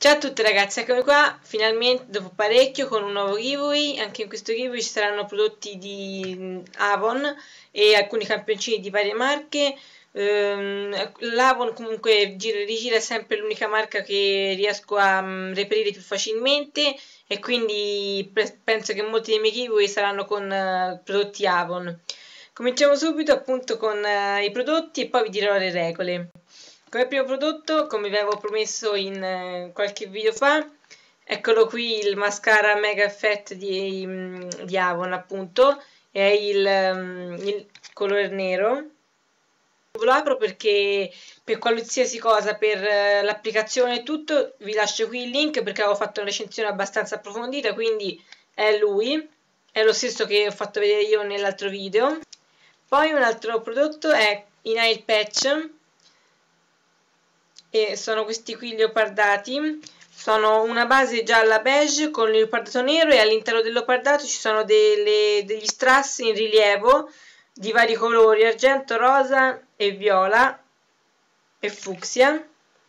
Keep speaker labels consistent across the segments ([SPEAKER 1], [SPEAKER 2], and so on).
[SPEAKER 1] Ciao a tutti ragazzi, eccomi qua finalmente dopo parecchio con un nuovo giveaway. Anche in questo giveaway ci saranno prodotti di Avon e alcuni campioncini di varie marche. L'Avon comunque gira e rigira, è sempre l'unica marca che riesco a reperire più facilmente e quindi penso che molti dei miei giveaway saranno con prodotti Avon. Cominciamo subito appunto con i prodotti e poi vi dirò le regole. Come primo prodotto, come vi avevo promesso in qualche video fa, eccolo qui il mascara Mega Effect di Avon, appunto, è il colore nero. Lo apro perché per qualsiasi cosa, per l'applicazione e tutto, vi lascio qui il link perché avevo fatto una recensione abbastanza approfondita, quindi è lui, è lo stesso che ho fatto vedere io nell'altro video. Poi un altro prodotto è i Nail Patch, e sono questi qui leopardati, sono una base gialla beige con il leopardato nero e all'interno del leopardato ci sono degli strass in rilievo di vari colori, argento, rosa e viola e fucsia.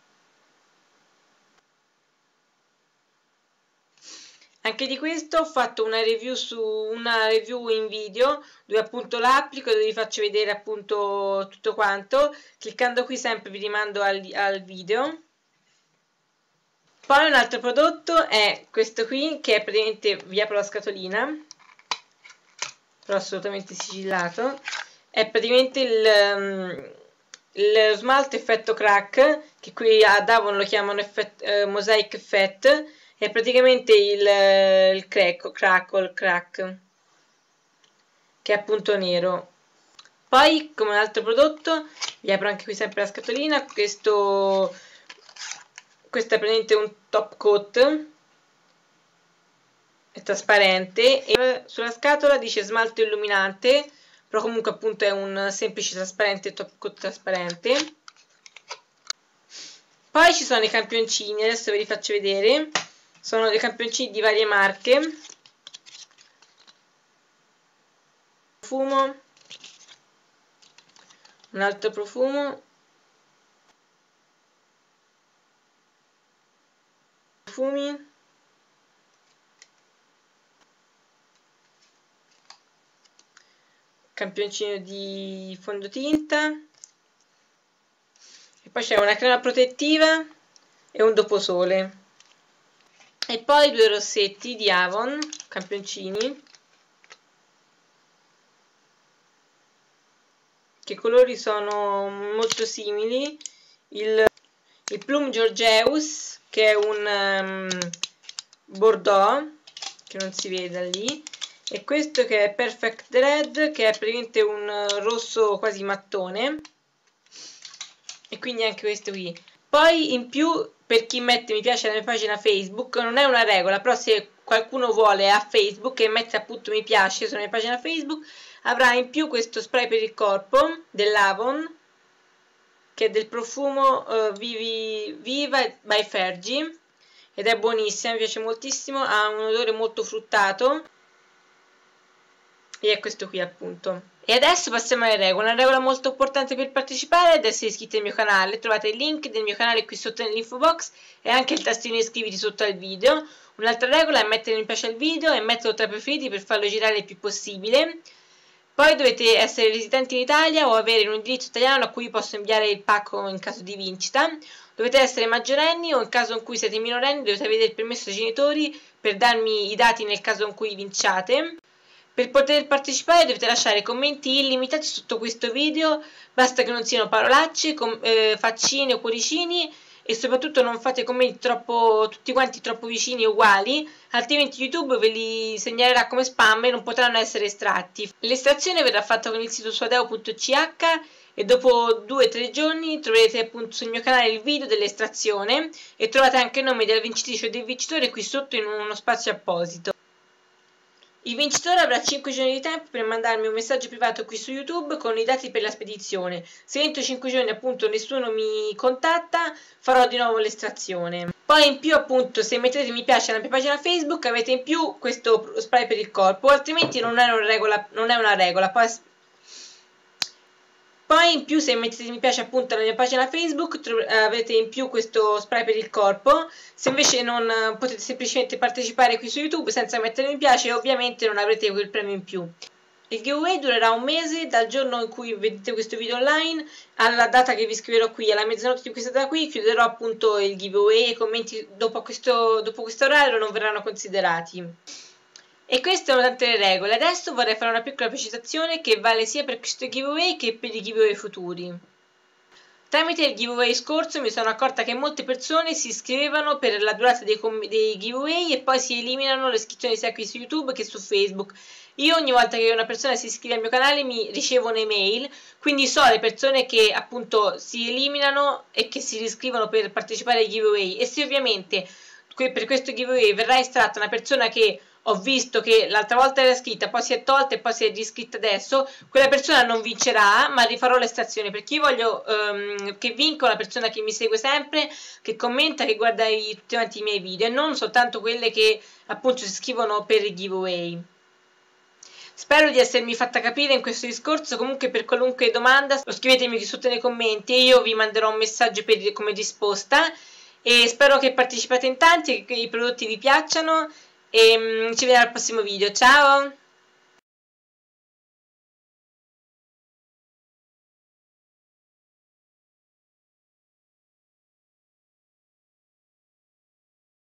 [SPEAKER 1] Anche di questo ho fatto una review in video dove appunto l'applico e dove vi faccio vedere appunto tutto quanto. Cliccando qui sempre vi rimando al video. Poi un altro prodotto è questo qui, che è praticamente, vi apro la scatolina, però assolutamente sigillato, è praticamente il smalto effetto crack, che qui ad Avon lo chiamano Mosaic Effect, è praticamente il crack, che è appunto nero. Poi come altro prodotto, vi apro anche qui sempre la scatolina, questo è praticamente un top coat, è trasparente e sulla scatola dice smalto illuminante, però comunque appunto è un semplice trasparente, top coat trasparente. Poi ci sono i campioncini, adesso ve li faccio vedere, sono dei campioncini di varie marche. Profumo, un altro profumo, profumi, campioncino di fondotinta e poi c'è una crema protettiva e un doposole e poi due rossetti di Avon, campioncini, che i colori sono molto simili, il Plum Georgeus, che è un bordeaux, che non si vede lì, e questo che è Perfect Red, che è praticamente un rosso quasi mattone, e quindi anche questo qui. Poi in più, per chi mette mi piace alla mia pagina Facebook, non è una regola, però se qualcuno vuole a Facebook e mette appunto mi piace sulla mia pagina Facebook, avrà in più questo spray per il corpo dell'Avon, che è del profumo Viva by Fergie, ed è buonissimo, mi piace moltissimo, ha un odore molto fruttato e è questo qui appunto. E adesso passiamo alle regole. Una regola molto importante per partecipare è ad essere iscritti al mio canale. Trovate il link del mio canale qui sotto nell'info box e anche il tastino iscriviti sotto al video. Un'altra regola è mettere mi piace al video e metterlo tra i preferiti per farlo girare il più possibile. Poi dovete essere residenti in Italia o avere un indirizzo italiano a cui posso inviare il pacco in caso di vincita. Dovete essere maggiorenni o in caso in cui siete minorenni dovete avere il permesso dei genitori per darmi i dati nel caso in cui vinciate. Per poter partecipare dovete lasciare commenti illimitati sotto questo video, basta che non siano parolacce, faccine o cuoricini e soprattutto non fate commenti tutti quanti troppo vicini e uguali, altrimenti YouTube ve li segnalerà come spam e non potranno essere estratti. L'estrazione verrà fatta con il sito suadeo.ch e dopo 2-3 giorni troverete appunto sul mio canale il video dell'estrazione e trovate anche il nome della vincitrice o del vincitore qui sotto in uno spazio apposito. Il vincitore avrà 5 giorni di tempo per mandarmi un messaggio privato qui su YouTube con i dati per la spedizione. Se entro 5 giorni appunto nessuno mi contatta, farò di nuovo l'estrazione. Poi in più appunto se mettete mi piace alla mia pagina Facebook avete in più questo spray per il corpo, altrimenti non è una regola, poi Poi in più, se mettete mi piace appunto alla mia pagina Facebook, avrete in più questo spray per il corpo. Se invece non potete semplicemente partecipare qui su YouTube senza mettere mi piace, ovviamente non avrete quel premio in più. Il giveaway durerà un mese dal giorno in cui vedete questo video online alla data che vi scriverò qui, alla mezzanotte di questa data qui, chiuderò appunto il giveaway e i commenti dopo questo orario non verranno considerati. E queste sono tante le regole. Adesso vorrei fare una piccola precisazione che vale sia per questo giveaway che per i giveaway futuri. Tramite il giveaway scorso mi sono accorta che molte persone si iscrivevano per la durata dei giveaway e poi si eliminano le iscrizioni sia qui su YouTube che su Facebook. Io ogni volta che una persona si iscrive al mio canale mi ricevo un'email, quindi so le persone che appunto si eliminano e che si riscrivono per partecipare ai giveaway. E se ovviamente per questo giveaway verrà estratta una persona che ho visto che l'altra volta era iscritta, poi si è tolta e poi si è riscritta adesso, quella persona non vincerà, ma rifarò l'estrazione, perché io voglio che vinca una persona che mi segue sempre, che commenta, che guarda tutti quanti i miei video, e non soltanto quelle che appunto si iscrivono per i giveaway. Spero di essermi fatta capire in questo discorso. Comunque per qualunque domanda scrivetemi qui sotto nei commenti e io vi manderò un messaggio come risposta, e spero che partecipate in tanti e che i prodotti vi piacciono, e ci vediamo al prossimo video. Ciao!